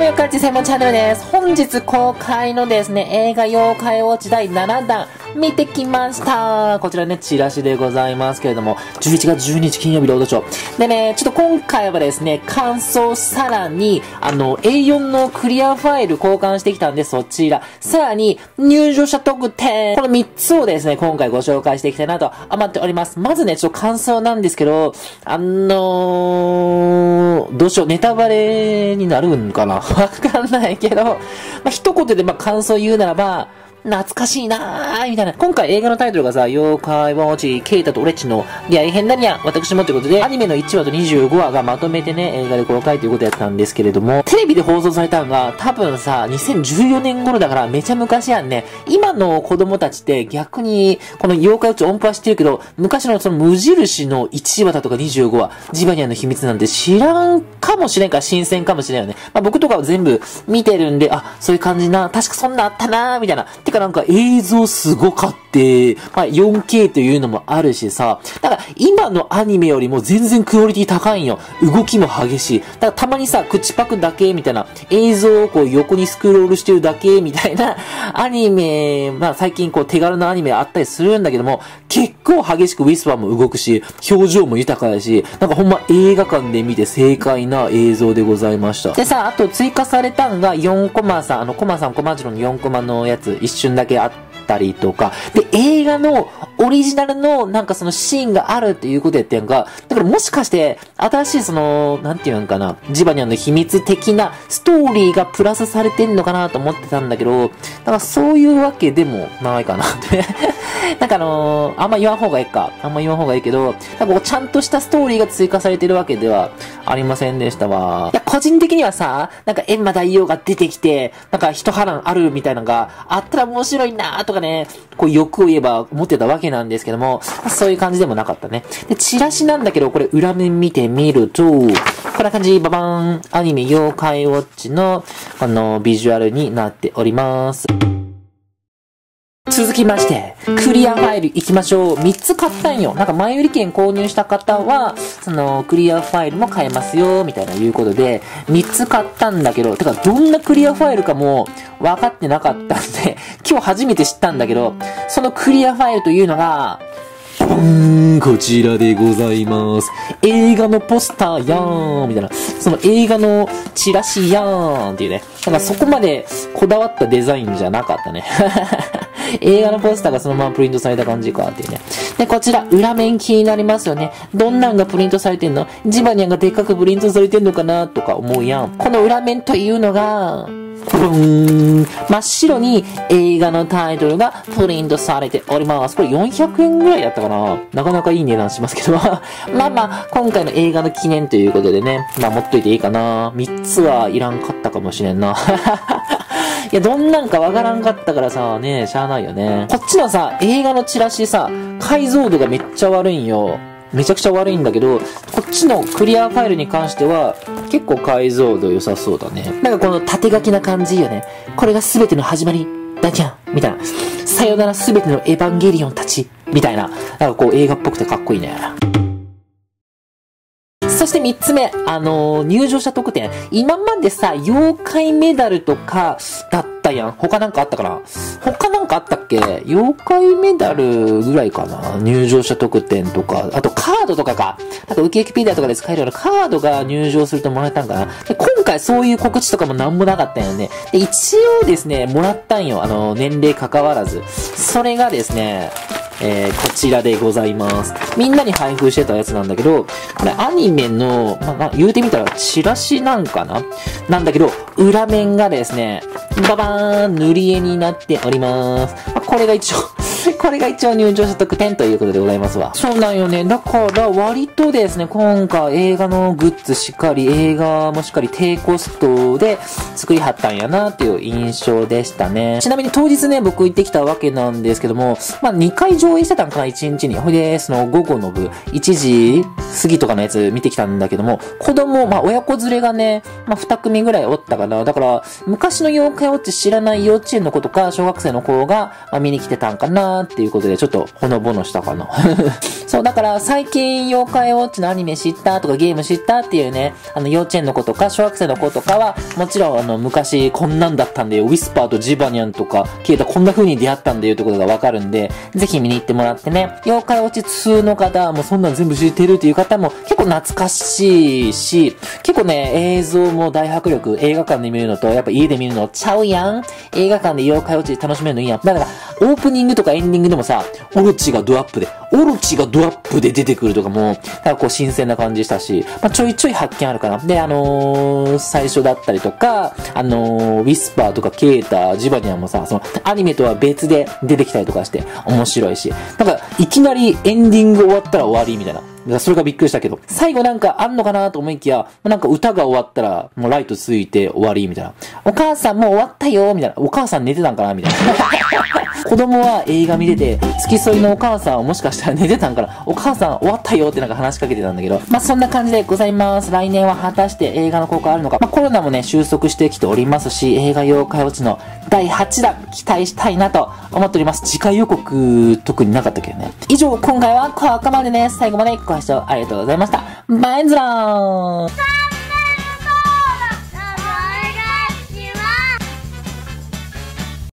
もよかち専門チャンネルです。本日公開のですね、映画妖怪ウォッチ第7弾、見てきました。こちらね、チラシでございますけれども、11月12日金曜日ロードショー。でね、ちょっと今回はですね、感想さらに、A4 のクリアファイル交換してきたんで、そちら。さらに、入場者特典。この3つをですね、今回ご紹介していきたいなと思っております。まずね、ちょっと感想なんですけど、どうしよう、ネタバレになるんかなわかんないけど、一言で感想言うならば、懐かしいなーみたいな。今回映画のタイトルがさ、妖怪ウォッチ、ケイタとオレッチの出会い編なにゃ、私もということで、アニメの1話と25話がまとめてね、映画で公開ということやったんですけれども、テレビで放送されたのが、多分さ、2014年頃だからめちゃ昔やんね。今の子供たちって逆に、この妖怪ウォッチ音符は知ってるけど、昔のその無印の1話だとか25話、ジバニャンの秘密なんて知らんかもしれんから新鮮かもしれんよね。僕とかは全部見てるんで、あ、そういう感じな、確かそんなあったなーみたいな。なんか映像すごかって、4K というのもあるしさ、だから今のアニメよりも全然クオリティ高いんよ。動きも激しい。だからたまにさ、口パクだけみたいな、映像をこう横にスクロールしてるだけみたいなアニメ、最近こう手軽なアニメあったりするんだけども、結構激しくウィスパーも動くし、表情も豊かだし、なんかほんま映画館で見て正解な映像でございました。でさ、あと追加されたんが4コマさん、コマジロの4コマのやつ、一瞬だけあったりとか、で、映画のオリジナルのなんかそのシーンがあるっていうことやってんか、だからもしかして、新しいその、なんていうんかな、ジバニャンの秘密的なストーリーがプラスされてんのかなと思ってたんだけど、だからそういうわけでもないかなって。なんかあんま言わん方がいいか。あんま言わん方がいいけど、なんかちゃんとしたストーリーが追加されてるわけではありませんでしたわ。いや、個人的にはさ、なんか閻魔大王が出てきて、なんか一波乱あるみたいなのがあったら面白いなーとかね、こう欲を言えば思ってたわけなんですけども、そういう感じでもなかったね。で、チラシなんだけど、これ裏面見てみると、こんな感じ、ババーン、アニメ妖怪ウォッチの、ビジュアルになっております。続きまして、クリアファイル行きましょう。3つ買ったんよ。なんか前売り券購入した方は、クリアファイルも買えますよ、みたいないうことで、3つ買ったんだけど、てかどんなクリアファイルかも分かってなかったんで、今日初めて知ったんだけど、そのクリアファイルというのが、こちらでございます。映画のポスターやーんみたいな。その映画のチラシやーんっていうね。なんかそこまでこだわったデザインじゃなかったね。映画のポスターがそのままプリントされた感じかっていうね。で、こちら、裏面気になりますよね。どんなんがプリントされてんの？ジバニャンがでっかくプリントされてんのかなとか思うやん。この裏面というのが、真っ白に映画のタイトルがプリントされております。これ400円ぐらいだったかな？なかなかいい値段しますけど。今回の映画の記念ということでね、持っといていいかな。3つはいらんかったかもしれんな。いや、どんなんかわからんかったからさ、ね、しゃあないよね。こっちのさ、映画のチラシさ、解像度がめっちゃ悪いんよ。めちゃくちゃ悪いんだけど、こっちのクリアファイルに関しては、結構解像度良さそうだね。なんかこの縦書きな感じよね。これが全ての始まりだじゃんみたいな。さよなら全てのエヴァンゲリオンたちみたいな。なんかこう映画っぽくてかっこいいね。そして3つ目、入場者特典。今までさ、妖怪メダルとかだったやん。他なんかあったかな？他なんかあったっけ？妖怪メダルぐらいかな？入場者特典とか、あとカードとかか。あとウキウキペディアとかで使えるようなカードが入場するともらえたんかな？で、今回そういう告知とかもなんもなかったんよね。で、一応ですね、もらったんよ。年齢関わらず。それがですね、こちらでございます。みんなに配布してたやつなんだけど、これアニメの、言うてみたらチラシなんかななんだけど、裏面がですね、ババーン塗り絵になっております。これが一応入場者特典ということでございますわ。そうなんよね。だから割とですね、今回映画のグッズしっかり、映画もしっかり低コストで作りはったんやなっていう印象でしたね。ちなみに当日ね、僕行ってきたわけなんですけども、2回上映してたんかな、1日に。ほいで、その午後の部、1時過ぎとかのやつ見てきたんだけども、子供、親子連れがね、2組ぐらいおったかな。だから、昔の妖怪ウォッチ知らない幼稚園の子とか、小学生の子が、見に来てたんかななーっていうことでちょっとほのぼのしたかな。そう、だから最近妖怪ウォッチのアニメ知ったとかゲーム知ったっていうね、幼稚園の子とか小学生の子とかは、もちろん昔こんなんだったんだよ。ウィスパーとジバニャンとか、ケイタこんな風に出会ったんだよってことがわかるんで、ぜひ見に行ってもらってね、妖怪ウォッチ2の方もそんなん全部知ってるっていう方も結構懐かしいし、結構ね、映像も大迫力、映画館で見るのと、やっぱ家で見るのちゃうやん。映画館で妖怪ウォッチ楽しめるのいいやん。だから、オープニングとかエンディングでもさ、オロチがドアップで出てくるとかも、なんかこう新鮮な感じしたし、ちょいちょい発見あるかな。で、最初だったりとか、ウィスパーとかケータ、ジバニャンもさ、そのアニメとは別で出てきたりとかして面白いし、なんかいきなりエンディング終わったら終わりみたいな。それがびっくりしたけど、最後なんかあんのかなと思いきや、なんか歌が終わったら、もうライトついて終わりみたいな。お母さんもう終わったよみたいな。お母さん寝てたんかなみたいな。子供は映画見てて、付き添いのお母さんはもしかしたら寝てたんかな。お母さん終わったよってなんか話しかけてたんだけど、そんな感じでございます。来年は果たして映画の公開あるのか。コロナもね、収束してきておりますし、映画妖怪ウォッチの第8弾期待したいなと思っております。次回予告特になかったけどね。以上、今回はここまでね。最後までご視聴ありがとうございました。バインズラーン。